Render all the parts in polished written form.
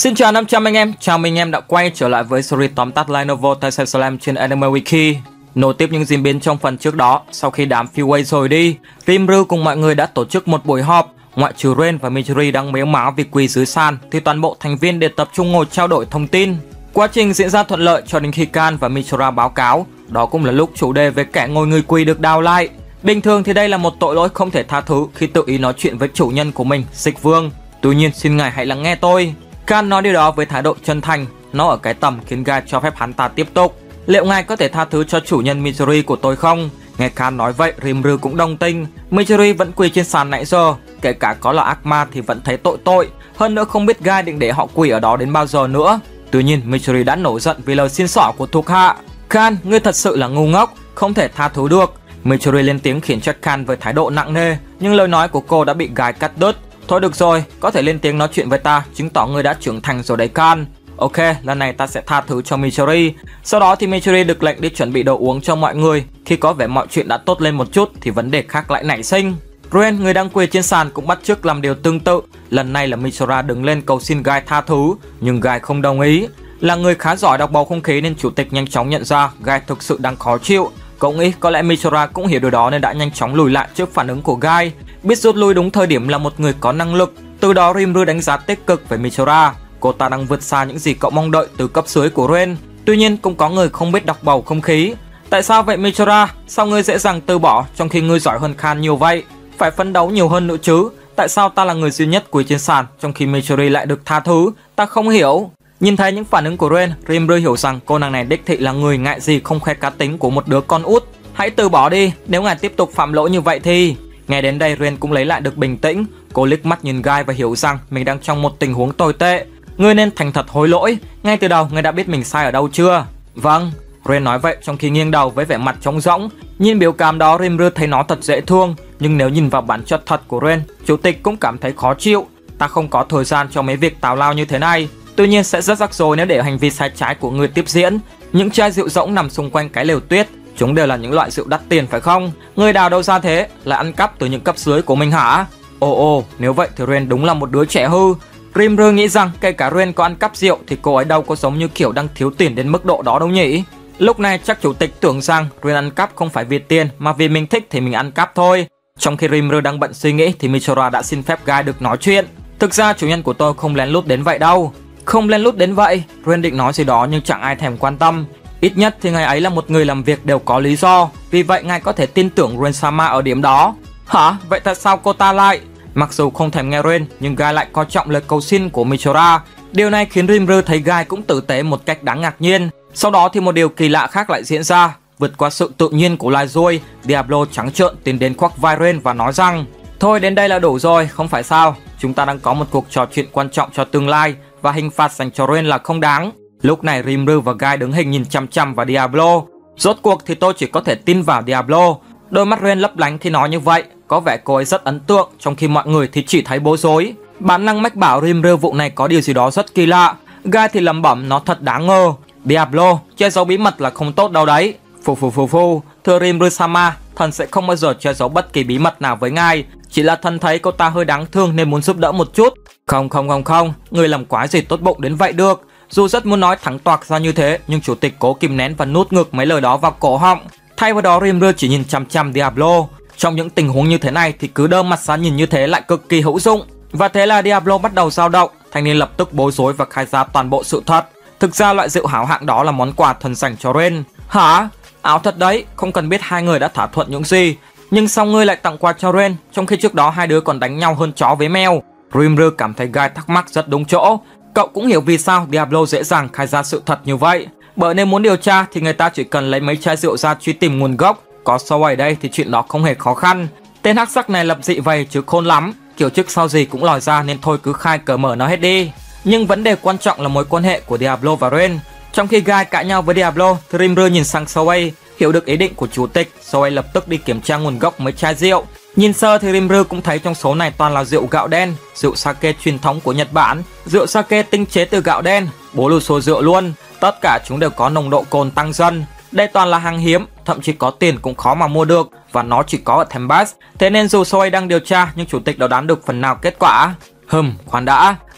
Xin chào 500 anh em, chào mừng anh em đã quay trở lại với series tóm tắt Lenovo Tyson Slam trên Anime Wiki. Nối tiếp những diễn biến trong phần trước đó, sau khi đám Freeway rời đi, Rimru cùng mọi người đã tổ chức một buổi họp. Ngoại trừ Ren và Michiru đang mếu máo vì quỳ dưới sàn, thì toàn bộ thành viên đều tập trung ngồi trao đổi thông tin. Quá trình diễn ra thuận lợi cho đến khi Kan và Michiru báo cáo, đó cũng là lúc chủ đề về kẻ ngồi người quỳ được đào lại. Bình thường thì đây là một tội lỗi không thể tha thứ khi tự ý nói chuyện với chủ nhân của mình, Dịch Vương. Tuy nhiên xin ngài hãy lắng nghe tôi. Kan nói điều đó với thái độ chân thành, nó ở cái tầm khiến Guy cho phép hắn ta tiếp tục. Liệu ngài có thể tha thứ cho chủ nhân Michiru của tôi không? Nghe Kan nói vậy, Rimru cũng đồng tình. Michiru vẫn quỳ trên sàn nãy giờ, kể cả có là ác ma thì vẫn thấy tội. Hơn nữa không biết Guy định để họ quỳ ở đó đến bao giờ nữa. Tuy nhiên Michiru đã nổi giận vì lời xin xỏ của thuộc hạ. Kan, ngươi thật sự là ngu ngốc, không thể tha thứ được. Michiru lên tiếng khiển trách Kan với thái độ nặng nề, nhưng lời nói của cô đã bị Guy cắt đứt. Thôi được rồi, có thể lên tiếng nói chuyện với ta, chứng tỏ ngươi đã trưởng thành rồi đấy Kan. Ok, lần này ta sẽ tha thứ cho Michiru. Sau đó thì Michiru được lệnh đi chuẩn bị đồ uống cho mọi người. Khi có vẻ mọi chuyện đã tốt lên một chút thì vấn đề khác lại nảy sinh. Ren, người đang quỳ trên sàn, cũng bắt chước làm điều tương tự. Lần này là Michiru đứng lên cầu xin Guy tha thứ, nhưng Guy không đồng ý. Là người khá giỏi đọc bầu không khí nên chủ tịch nhanh chóng nhận ra Guy thực sự đang khó chịu. Cậu nghĩ có lẽ Michiru cũng hiểu điều đó nên đã nhanh chóng lùi lại trước phản ứng của Guy. Biết rút lui đúng thời điểm là một người có năng lực. Từ đó Rimru đánh giá tích cực về Michiru. Cô ta đang vượt xa những gì cậu mong đợi từ cấp dưới của Ren. Tuy nhiên cũng có người không biết đọc bầu không khí. Tại sao vậy Michiru? Sao ngươi dễ dàng từ bỏ trong khi ngươi giỏi hơn Kan nhiều vậy? Phải phấn đấu nhiều hơn nữa chứ. Tại sao ta là người duy nhất quỳ trên sàn trong khi Michiru lại được tha thứ? Ta không hiểu. Nhìn thấy những phản ứng của Ren, Rimru hiểu rằng cô nàng này đích thị là người ngại gì không khoe cá tính của một đứa con út. Hãy từ bỏ đi, nếu ngài tiếp tục phạm lỗi như vậy thì... Nghe đến đây Ren cũng lấy lại được bình tĩnh. Cô liếc mắt nhìn Guy và hiểu rằng mình đang trong một tình huống tồi tệ. Ngươi nên thành thật hối lỗi. Ngay từ đầu ngươi đã biết mình sai ở đâu chưa? Vâng, Ren nói vậy trong khi nghiêng đầu với vẻ mặt trống rỗng. Nhìn biểu cảm đó Rimru thấy nó thật dễ thương. Nhưng nếu nhìn vào bản chất thật của Ren, chủ tịch cũng cảm thấy khó chịu. Ta không có thời gian cho mấy việc tào lao như thế này. Tuy nhiên sẽ rất rắc rối nếu để hành vi sai trái của ngươi tiếp diễn. Những chai rượu rỗng nằm xung quanh cái lều tuyết, chúng đều là những loại rượu đắt tiền phải không? Ngươi đào đâu ra thế? Lại ăn cắp từ những cấp dưới của mình hả? Ồ, nếu vậy thì Ren đúng là một đứa trẻ hư. Rimru nghĩ rằng kể cả Ren có ăn cắp rượu thì cô ấy đâu có giống như kiểu đang thiếu tiền đến mức độ đó đâu nhỉ? Lúc này chắc chủ tịch tưởng rằng Ren ăn cắp không phải vì tiền mà vì mình thích thì mình ăn cắp thôi. Trong khi Rimru đang bận suy nghĩ thì Michiru đã xin phép Guy được nói chuyện. Thực ra chủ nhân của tôi không lén lút đến vậy đâu. Không lén lút đến vậy, Ren định nói gì đó nhưng chẳng ai thèm quan tâm. Ít nhất thì ngài ấy là một người làm việc đều có lý do. Vì vậy ngài có thể tin tưởng Ren-sama ở điểm đó. Hả? Vậy tại sao cô ta lại... Mặc dù không thèm nghe Ren nhưng Guy lại coi trọng lời cầu xin của Michiru. Điều này khiến Rimru thấy Guy cũng tử tế một cách đáng ngạc nhiên. Sau đó thì một điều kỳ lạ khác lại diễn ra. Vượt qua sự tự nhiên của loài ruồi, Diablo trắng trợn tiến đến khoác vai Ren và nói rằng: thôi đến đây là đủ rồi, không phải sao? Chúng ta đang có một cuộc trò chuyện quan trọng cho tương lai và hình phạt dành cho Ren là không đáng. Lúc này Rimru và Guy đứng hình nhìn chăm chăm vào Diablo. Rốt cuộc thì tôi chỉ có thể tin vào Diablo. Đôi mắt Ren lấp lánh khi nói như vậy. Có vẻ cô ấy rất ấn tượng, trong khi mọi người thì chỉ thấy bối rối. Bản năng mách bảo Rimru vụ này có điều gì đó rất kỳ lạ. Guy thì lẩm bẩm nó thật đáng ngờ. Diablo, che giấu bí mật là không tốt đâu đấy. Phù, thưa Rimru-sama, thần sẽ không bao giờ che giấu bất kỳ bí mật nào với ngài. Chỉ là thần thấy cô ta hơi đáng thương nên muốn giúp đỡ một chút. Không, người làm quái gì tốt bụng đến vậy được. Dù rất muốn nói thẳng toạc ra như thế, nhưng chủ tịch cố kìm nén và nuốt ngược mấy lời đó vào cổ họng. Thay vào đó Rimru chỉ nhìn chăm chăm Diablo. Trong những tình huống như thế này thì cứ đơ mặt ra nhìn như thế lại cực kỳ hữu dụng. Và thế là Diablo bắt đầu dao động. Thanh niên lập tức bối rối và khai ra toàn bộ sự thật. Thực ra loại rượu hảo hạng đó là món quà thần dành cho Ren. Hả? Ảo thật đấy, không cần biết hai người đã thỏa thuận những gì. Nhưng sao ngươi lại tặng quà cho Ren, trong khi trước đó hai đứa còn đánh nhau hơn chó với mèo? Rimru cảm thấy Guy thắc mắc rất đúng chỗ. Cậu cũng hiểu vì sao Diablo dễ dàng khai ra sự thật như vậy. Bởi nếu muốn điều tra thì người ta chỉ cần lấy mấy chai rượu ra truy tìm nguồn gốc. Có sâu ở đây thì chuyện đó không hề khó khăn. Tên hắc sắc này lập dị vậy chứ khôn lắm. Kiểu chức sau gì cũng lòi ra nên thôi cứ khai cờ mở nó hết đi. Nhưng vấn đề quan trọng là mối quan hệ của Diablo và Ren. Trong khi Guy cãi nhau với Diablo, Rimru nhìn sang Soei, hiểu được ý định của chủ tịch. Soei lập tức đi kiểm tra nguồn gốc mấy chai rượu. Nhìn sơ thì Rimru cũng thấy trong số này toàn là rượu gạo đen, rượu sake truyền thống của Nhật Bản, rượu sake tinh chế từ gạo đen, bố lô số rượu luôn. Tất cả chúng đều có nồng độ cồn tăng dần. Đây toàn là hàng hiếm, thậm chí có tiền cũng khó mà mua được, và nó chỉ có ở Thembas. Thế nên dù Soei đang điều tra nhưng chủ tịch đã đoán được phần nào kết quả. Khoan đã,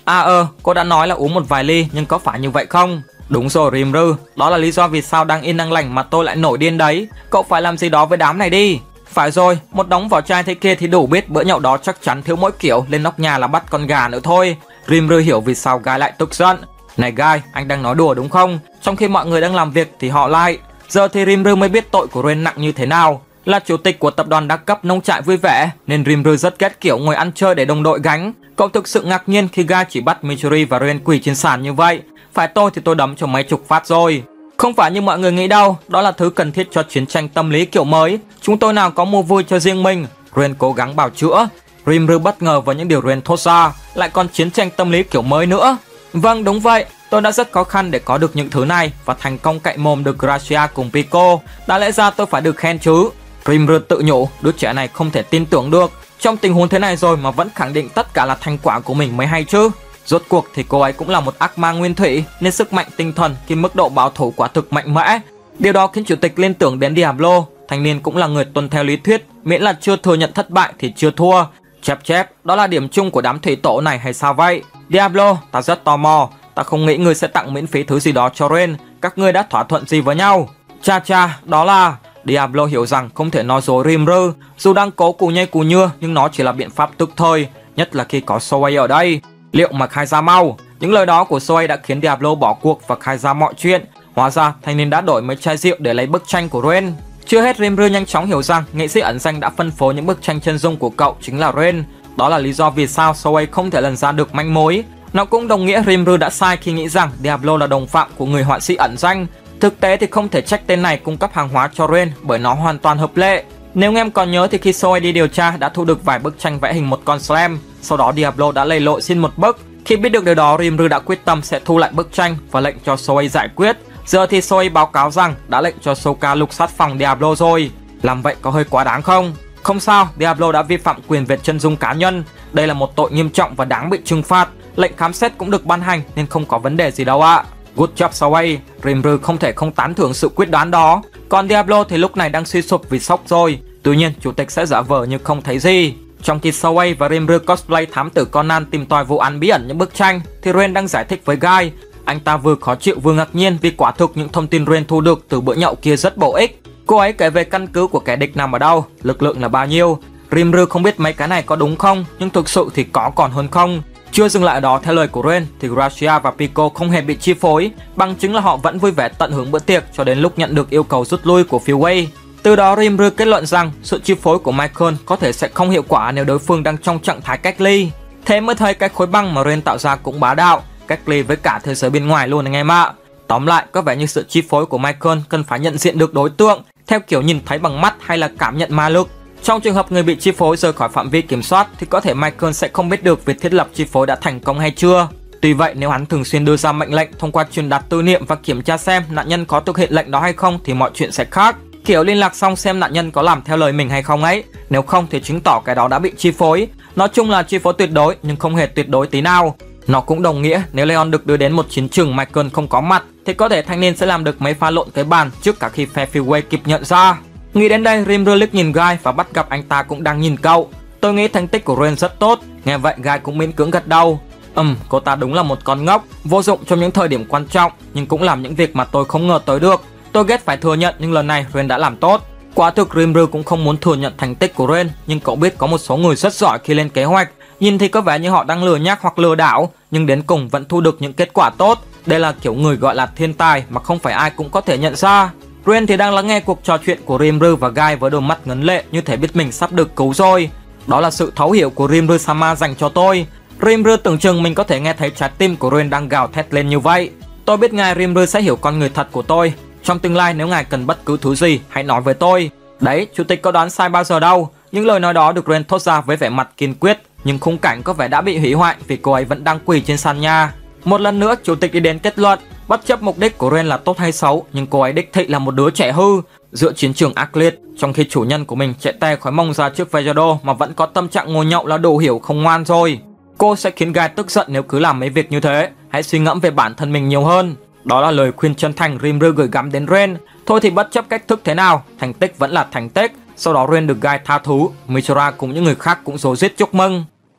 Cô đã nói là uống một vài ly, nhưng có phải như vậy không? Đúng rồi Rimru, đó là lý do vì sao đang yên đang lành mà tôi lại nổi điên đấy. Cậu phải làm gì đó với đám này đi. Phải rồi, một đống vỏ chai thế kia thì đủ biết bữa nhậu đó chắc chắn thiếu mỗi kiểu lên nóc nhà là bắt con gà nữa thôi. Rimru hiểu vì sao Guy lại tức giận. Này Guy, anh đang nói đùa đúng không? Trong khi mọi người đang làm việc thì họ lại. Giờ thì Rimru mới biết tội của Ren nặng như thế nào. Là chủ tịch của tập đoàn đa cấp nông trại vui vẻ nên Rimru rất ghét kiểu ngồi ăn chơi để đồng đội gánh. Cậu thực sự ngạc nhiên khi Guy chỉ bắt Michiru và Ren quỳ trên sàn như vậy. Phải tôi thì tôi đấm cho mấy chục phát rồi. Không phải như mọi người nghĩ đâu, đó là thứ cần thiết cho chiến tranh tâm lý kiểu mới. Chúng tôi nào có mua vui cho riêng mình. Ren cố gắng bào chữa. Rimru bất ngờ với những điều Ren thốt ra, lại còn chiến tranh tâm lý kiểu mới nữa. Vâng, đúng vậy, tôi đã rất khó khăn để có được những thứ này và thành công cậy mồm được Gracia cùng Pico. Đã lẽ ra tôi phải được khen chứ. Rimru tự nhủ, đứa trẻ này không thể tin tưởng được. Trong tình huống thế này rồi mà vẫn khẳng định tất cả là thành quả của mình mới hay chứ. Rốt cuộc thì cô ấy cũng là một ác ma nguyên thủy nên sức mạnh tinh thần khi mức độ bảo thủ quả thực mạnh mẽ. Điều đó khiến chủ tịch liên tưởng đến Diablo. Thanh niên cũng là người tuân theo lý thuyết, miễn là chưa thừa nhận thất bại thì chưa thua. Chép, đó là điểm chung của đám thủy tổ này hay sao vậy? Diablo, ta rất tò mò. Ta không nghĩ ngươi sẽ tặng miễn phí thứ gì đó cho Ren. Các ngươi đã thỏa thuận gì với nhau? Cha, đó là... Diablo hiểu rằng không thể nói dối Rimru. Dù đang cố cù nhây cù nhưa nhưng nó chỉ là biện pháp tức thời, nhất là khi có Soei ở đây. Liệu mà khai ra mau? Những lời đó của Soei đã khiến Diablo bỏ cuộc và khai ra mọi chuyện. Hóa ra thanh niên đã đổi mấy chai rượu để lấy bức tranh của Ren. Chưa hết, Rimru nhanh chóng hiểu rằng nghệ sĩ ẩn danh đã phân phối những bức tranh chân dung của cậu chính là Ren. Đó là lý do vì sao Soei không thể lần ra được manh mối. Nó cũng đồng nghĩa Rimru đã sai khi nghĩ rằng Diablo là đồng phạm của người họa sĩ ẩn danh. Thực tế thì không thể trách tên này cung cấp hàng hóa cho Ren bởi nó hoàn toàn hợp lệ. Nếu anh em còn nhớ thì khi Soei đi điều tra đã thu được vài bức tranh vẽ hình một con Slam. Sau đó Diablo đã lầy lội xin một bức. Khi biết được điều đó, Rimru đã quyết tâm sẽ thu lại bức tranh và lệnh cho Soei giải quyết. Giờ thì Soei báo cáo rằng đã lệnh cho Soka lục soát phòng Diablo rồi. Làm vậy có hơi quá đáng không? Không sao, Diablo đã vi phạm quyền về chân dung cá nhân. Đây là một tội nghiêm trọng và đáng bị trừng phạt. Lệnh khám xét cũng được ban hành nên không có vấn đề gì đâu ạ. Good job Soei, Rimru không thể không tán thưởng sự quyết đoán đó. Còn Diablo thì lúc này đang suy sụp vì sốc rồi. Tuy nhiên chủ tịch sẽ giả vờ như không thấy gì. Trong khi Soei và Rimru cosplay thám tử Conan tìm tòi vụ án bí ẩn những bức tranh thì Ren đang giải thích với Guy. Anh ta vừa khó chịu vừa ngạc nhiên vì quả thực những thông tin Ren thu được từ bữa nhậu kia rất bổ ích. Cô ấy kể về căn cứ của kẻ địch nằm ở đâu, lực lượng là bao nhiêu. Rimru không biết mấy cái này có đúng không, nhưng thực sự thì có còn hơn không. Chưa dừng lại ở đó, theo lời của Ren thì Gracia và Pico không hề bị chi phối, bằng chứng là họ vẫn vui vẻ tận hưởng bữa tiệc cho đến lúc nhận được yêu cầu rút lui của Freeway. Từ đó Rimru kết luận rằng sự chi phối của Michael có thể sẽ không hiệu quả nếu đối phương đang trong trạng thái cách ly. Thế mới thấy cái khối băng mà Ren tạo ra cũng bá đạo, cách ly với cả thế giới bên ngoài luôn anh em ạ. Tóm lại, có vẻ như sự chi phối của Michael cần phải nhận diện được đối tượng theo kiểu nhìn thấy bằng mắt hay là cảm nhận ma lực. Trong trường hợp người bị chi phối rời khỏi phạm vi kiểm soát thì có thể Michael sẽ không biết được việc thiết lập chi phối đã thành công hay chưa. Tuy vậy, nếu hắn thường xuyên đưa ra mệnh lệnh thông qua truyền đạt tư niệm và kiểm tra xem nạn nhân có thực hiện lệnh đó hay không thì mọi chuyện sẽ khác. Kiểu liên lạc xong xem nạn nhân có làm theo lời mình hay không ấy. Nếu không thì chứng tỏ cái đó đã bị chi phối. Nói chung là chi phối tuyệt đối nhưng không hề tuyệt đối tí nào. Nó cũng đồng nghĩa nếu Leon được đưa đến một chiến trường Michael không có mặt thì có thể thanh niên sẽ làm được mấy pha lộn cái bàn trước cả khi phe Freeway kịp nhận ra. Nghĩ đến đây, Rimru liếc nhìn Guy và bắt gặp anh ta cũng đang nhìn cậu. Tôi nghĩ thành tích của Ren rất tốt. Nghe vậy Guy cũng miễn cưỡng gật đầu. Cô ta đúng là một con ngốc, vô dụng trong những thời điểm quan trọng nhưng cũng làm những việc mà tôi không ngờ tới được. Tôi ghét phải thừa nhận nhưng lần này Ren đã làm tốt. Quả thực Rimru cũng không muốn thừa nhận thành tích của Ren, nhưng cậu biết có một số người rất giỏi khi lên kế hoạch. Nhìn thì có vẻ như họ đang lừa nhác hoặc lừa đảo, nhưng đến cùng vẫn thu được những kết quả tốt. Đây là kiểu người gọi là thiên tài mà không phải ai cũng có thể nhận ra. Ren thì đang lắng nghe cuộc trò chuyện của Rimru và Guy với đôi mắt ngấn lệ như thể biết mình sắp được cứu rồi. Đó là sự thấu hiểu của Rimru-sama dành cho tôi. Rimru tưởng chừng mình có thể nghe thấy trái tim của Ren đang gào thét lên như vậy. Tôi biết ngài Rimru sẽ hiểu con người thật của tôi. Trong tương lai nếu ngài cần bất cứ thứ gì, hãy nói với tôi. Đấy, chủ tịch có đoán sai bao giờ đâu. Những lời nói đó được Ren thốt ra với vẻ mặt kiên quyết, nhưng khung cảnh có vẻ đã bị hủy hoại vì cô ấy vẫn đang quỳ trên sàn nhà. Một lần nữa, chủ tịch đi đến kết luận, bất chấp mục đích của Ren là tốt hay xấu, nhưng cô ấy đích thị là một đứa trẻ hư. Giữa chiến trường ác liệt, trong khi chủ nhân của mình chạy te khỏi mông ra trước Vejado mà vẫn có tâm trạng ngồi nhậu là đủ hiểu không ngoan rồi. Cô sẽ khiến Guy tức giận nếu cứ làm mấy việc như thế. Hãy suy ngẫm về bản thân mình nhiều hơn. Đó là lời khuyên chân thành Rimru gửi gắm đến Ren. Thôi thì bất chấp cách thức thế nào, thành tích vẫn là thành tích. Sau đó Ren được Guy tha thứ, Mishra cùng những người khác cũng rối rít chúc mừng.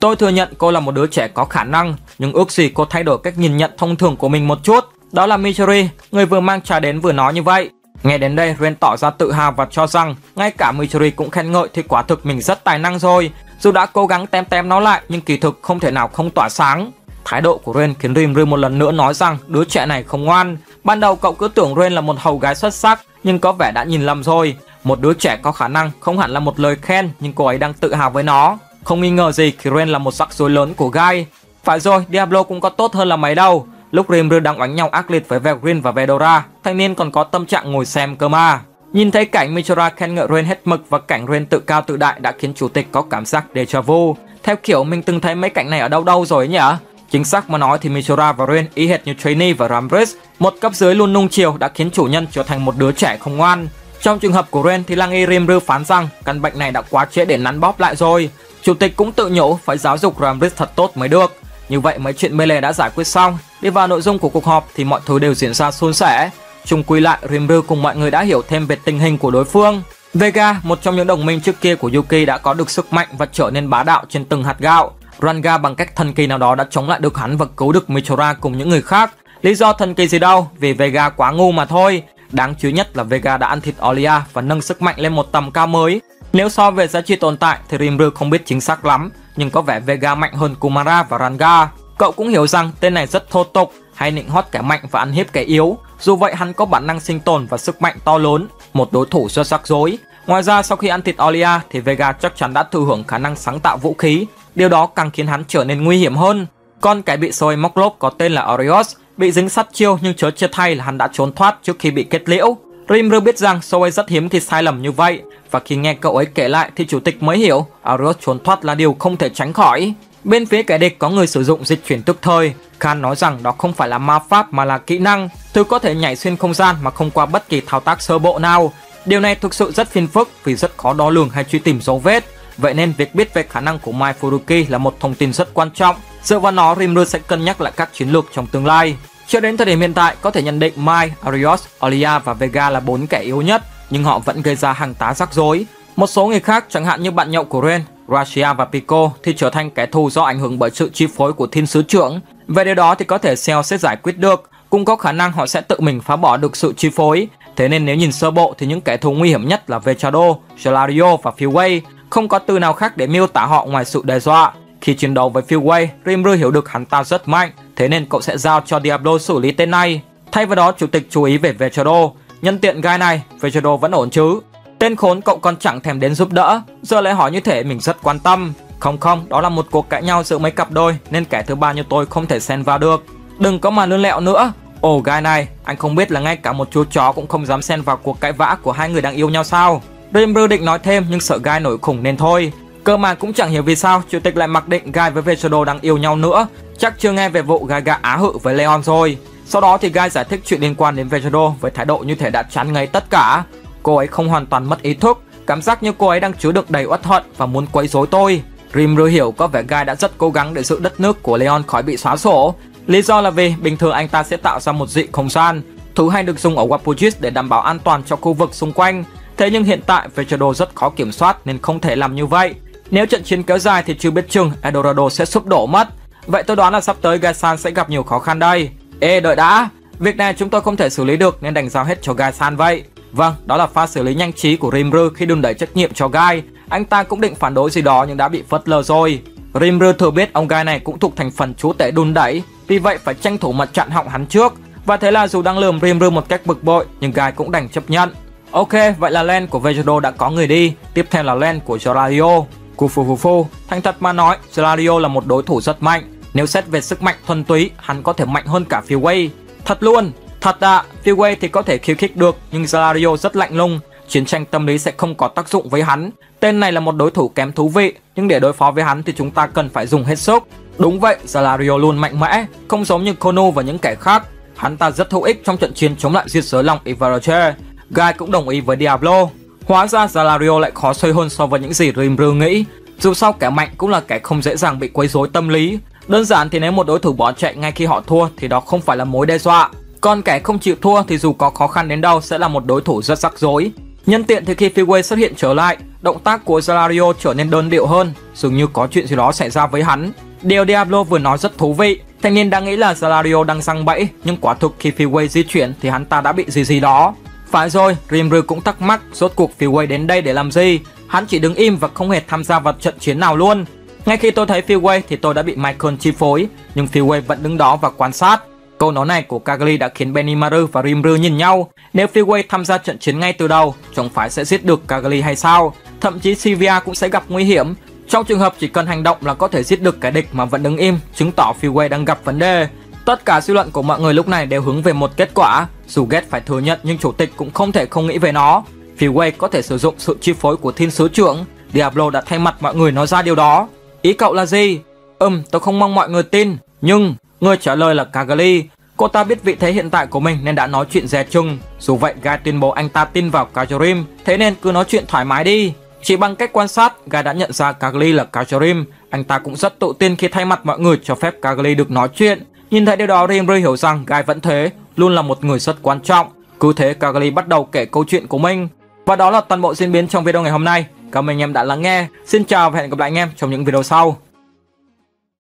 Tôi thừa nhận cô là một đứa trẻ có khả năng, nhưng ước gì cô thay đổi cách nhìn nhận thông thường của mình một chút. Đó là Michiru, người vừa mang trà đến vừa nói như vậy. Nghe đến đây, Ren tỏ ra tự hào và cho rằng ngay cả Michiru cũng khen ngợi thì quả thực mình rất tài năng rồi. Dù đã cố gắng tem nó lại nhưng kỳ thực không thể nào không tỏa sáng. Thái độ của Ren khiến Rimru một lần nữa nói rằng đứa trẻ này không ngoan. Ban đầu cậu cứ tưởng Ren là một hầu gái xuất sắc, nhưng có vẻ đã nhìn lầm rồi. Một đứa trẻ có khả năng không hẳn là một lời khen, nhưng cô ấy đang tự hào với nó. Không nghi ngờ gì khi Ren là một rắc rối lớn của Guy. Phải rồi, Diablo cũng có tốt hơn là mấy đâu. Lúc Rimru đang oánh nhau ác liệt với Velgrin và Vedora, thanh niên còn có tâm trạng ngồi xem cơ mà. Nhìn thấy cảnh Michiru khen ngợi Ren hết mực và cảnh Ren tự cao tự đại đã khiến chủ tịch có cảm giác déjà vu. Theo kiểu mình từng thấy mấy cảnh này ở đâu rồi ấy nhỉ? Chính xác mà nói thì Michiru và Ren y hệt như Trainee và Rambris, một cấp dưới luôn nung chiều đã khiến chủ nhân trở thành một đứa trẻ không ngoan. Trong trường hợp của Ren thì Lang Y Rimru phán rằng căn bệnh này đã quá trễ để nắn bóp lại rồi. Chủ tịch cũng tự nhủ phải giáo dục Rambris thật tốt mới được. Như vậy mấy chuyện melee đã giải quyết xong. Đi vào nội dung của cuộc họp thì mọi thứ đều diễn ra suôn sẻ. Chung quy lại, Rimru cùng mọi người đã hiểu thêm về tình hình của đối phương. Vega, một trong những đồng minh trước kia của Yuki, đã có được sức mạnh và trở nên bá đạo trên từng hạt gạo. Ranga bằng cách thần kỳ nào đó đã chống lại được hắn và cứu được Michiru cùng những người khác. Lý do thần kỳ gì đâu, vì Vega quá ngu mà thôi. Đáng chú ý nhất là Vega đã ăn thịt Olia và nâng sức mạnh lên một tầm cao mới. Nếu so về giá trị tồn tại thì Rimru không biết chính xác lắm, nhưng có vẻ Vega mạnh hơn Kumara và Ranga. Cậu cũng hiểu rằng tên này rất thô tục, hay nịnh hót kẻ mạnh và ăn hiếp kẻ yếu. Dù vậy hắn có bản năng sinh tồn và sức mạnh to lớn, một đối thủ rất rắc rối. Ngoài ra sau khi ăn thịt Olia thì Vega chắc chắn đã thừa hưởng khả năng sáng tạo vũ khí. Điều đó càng khiến hắn trở nên nguy hiểm hơn. Còn kẻ bị Zoe móc lốp có tên là Arios bị dính sát chiêu, nhưng chớ chưa thay là hắn đã trốn thoát trước khi bị kết liễu. Rimru biết rằng Zoe rất hiếm khi sai lầm như vậy, và khi nghe cậu ấy kể lại thì chủ tịch mới hiểu Arios trốn thoát là điều không thể tránh khỏi. Bên phía kẻ địch có người sử dụng dịch chuyển tức thời. Khan nói rằng đó không phải là ma pháp mà là kỹ năng, thứ có thể nhảy xuyên không gian mà không qua bất kỳ thao tác sơ bộ nào. Điều này thực sự rất phiền phức vì rất khó đo lường hay truy tìm dấu vết. Vậy nên việc biết về khả năng của Mai Furuki là một thông tin rất quan trọng. Dựa vào nó, Rimru sẽ cân nhắc lại các chiến lược trong tương lai. Cho đến thời điểm hiện tại, có thể nhận định Mai, Arios, Olia và Vega là 4 kẻ yếu nhất, nhưng họ vẫn gây ra hàng tá rắc rối. Một số người khác, chẳng hạn như bạn nhậu của Ren, Rashia và Pico, thì trở thành kẻ thù do ảnh hưởng bởi sự chi phối của Thiên Sứ Trưởng. Về điều đó thì có thể Cell sẽ giải quyết được, cũng có khả năng họ sẽ tự mình phá bỏ được sự chi phối. Thế nên nếu nhìn sơ bộ thì những kẻ thù nguy hiểm nhất là Vechado, Gelario và Fuwei. Không có từ nào khác để miêu tả họ ngoài sự đe dọa. Khi chiến đấu với Fuwei, Rimru hiểu được hắn ta rất mạnh, thế nên cậu sẽ giao cho Diablo xử lý tên này. Thay vào đó, chủ tịch chú ý về Vechado. Nhân tiện gai này, Vechado vẫn ổn chứ? Tên khốn cậu còn chẳng thèm đến giúp đỡ, giờ lại hỏi như thể mình rất quan tâm. Không, đó là một cuộc cãi nhau giữa mấy cặp đôi, nên kẻ thứ ba như tôi không thể xen vào được. Đừng có mà lươn lẹo nữa. Ồ gai này, anh không biết là ngay cả một chú chó cũng không dám xen vào cuộc cãi vã của hai người đang yêu nhau sao? Rimru định nói thêm nhưng sợ Guy nổi khủng nên thôi. Cơ mà cũng chẳng hiểu vì sao chủ tịch lại mặc định Guy với Vechado đang yêu nhau nữa. Chắc chưa nghe về vụ Guy gạ á hự với Leon rồi. Sau đó thì Guy giải thích chuyện liên quan đến Vechado với thái độ như thể đã chán ngấy tất cả. Cô ấy không hoàn toàn mất ý thức, cảm giác như cô ấy đang chứa đựng đầy uất hận và muốn quấy rối tôi. Rimru hiểu có vẻ Guy đã rất cố gắng để giữ đất nước của Leon khỏi bị xóa sổ. Lý do là vì bình thường anh ta sẽ tạo ra một dị không gian, thứ hay được dùng ở Wapujis để đảm bảo an toàn cho khu vực xung quanh. Thế nhưng hiện tại Vechado rất khó kiểm soát nên không thể làm như vậy. Nếu trận chiến kéo dài thì chưa biết chừng Eldorado sẽ sụp đổ mất. Vậy tôi đoán là sắp tới Gai-san sẽ gặp nhiều khó khăn đây. Ê đợi đã, việc này chúng tôi không thể xử lý được nên đành giao hết cho Gai-san vậy. Vâng, đó là pha xử lý nhanh trí của Rimru khi đùn đẩy trách nhiệm cho Gai. Anh ta cũng định phản đối gì đó nhưng đã bị phớt lờ rồi. Rimru thừa biết ông Gai này cũng thuộc thành phần chúa tể đùn đẩy, vì vậy phải tranh thủ mà chặn họng hắn trước. Và thế là dù đang lườm Rimru một cách bực bội nhưng Gai cũng đành chấp nhận. Ok, vậy là lane của Vechado đã có người đi, tiếp theo là lane của Gelario. Kufufufu, thành thật mà nói, Gelario là một đối thủ rất mạnh. Nếu xét về sức mạnh thuần túy, hắn có thể mạnh hơn cả Fuwei. Thật luôn, thật ạ, Fuwei thì có thể khiêu khích được, nhưng Gelario rất lạnh lùng. Chiến tranh tâm lý sẽ không có tác dụng với hắn. Tên này là một đối thủ kém thú vị, nhưng để đối phó với hắn thì chúng ta cần phải dùng hết sức. Đúng vậy, Gelario luôn mạnh mẽ, không giống như Kono và những kẻ khác. Hắn ta rất hữu ích trong trận chiến chống lại diệt giới long Ivarache. Guy cũng đồng ý với Diablo. Hóa ra Gelario lại khó xoay hơn so với những gì Rimru nghĩ. Dù sao kẻ mạnh cũng là kẻ không dễ dàng bị quấy rối tâm lý. Đơn giản thì nếu một đối thủ bỏ chạy ngay khi họ thua thì đó không phải là mối đe dọa. Còn kẻ không chịu thua thì dù có khó khăn đến đâu sẽ là một đối thủ rất rắc rối. Nhân tiện thì khi Fuwei xuất hiện trở lại, động tác của Salario trở nên đơn điệu hơn, dường như có chuyện gì đó xảy ra với hắn. Điều Diablo vừa nói rất thú vị. Thanh niên đang nghĩ là Salario đang giăng bẫy, nhưng quả thực khi Freeway di chuyển thì hắn ta đã bị gì đó. Phải rồi, Rimru cũng thắc mắc rốt cuộc Freeway đến đây để làm gì. Hắn chỉ đứng im và không hề tham gia vào trận chiến nào luôn. Ngay khi tôi thấy Freeway thì tôi đã bị Michael chi phối, nhưng Freeway vẫn đứng đó và quan sát. Câu nói này của Cagliari đã khiến Benimaru và Rimru nhìn nhau. Nếu Freeway tham gia trận chiến ngay từ đầu, chẳng phải sẽ giết được Cagliari hay sao? Thậm chí Sylvia cũng sẽ gặp nguy hiểm. Trong trường hợp chỉ cần hành động là có thể giết được kẻ địch mà vẫn đứng im, chứng tỏ Freeway đang gặp vấn đề. Tất cả suy luận của mọi người lúc này đều hướng về một kết quả. Dù ghét phải thừa nhận nhưng chủ tịch cũng không thể không nghĩ về nó. Freeway có thể sử dụng sự chi phối của thiên sứ trưởng. Diablo đã thay mặt mọi người nói ra điều đó. Ý cậu là gì? Tôi không mong mọi người tin. Nhưng người trả lời là Cagliari. Cô ta biết vị thế hiện tại của mình nên đã nói chuyện dè chừng. Dù vậy, Guy tuyên bố anh ta tin vào Cajorim, thế nên cứ nói chuyện thoải mái đi. Chỉ bằng cách quan sát, Guy đã nhận ra Cagliari là Cajorim. Anh ta cũng rất tự tin khi thay mặt mọi người cho phép Cagliari được nói chuyện. Nhìn thấy điều đó, Rimru hiểu rằng Guy vẫn thế, luôn là một người rất quan trọng. Cứ thế, Cagliari bắt đầu kể câu chuyện của mình. Và đó là toàn bộ diễn biến trong video ngày hôm nay. Cảm ơn anh em đã lắng nghe. Xin chào và hẹn gặp lại anh em trong những video sau.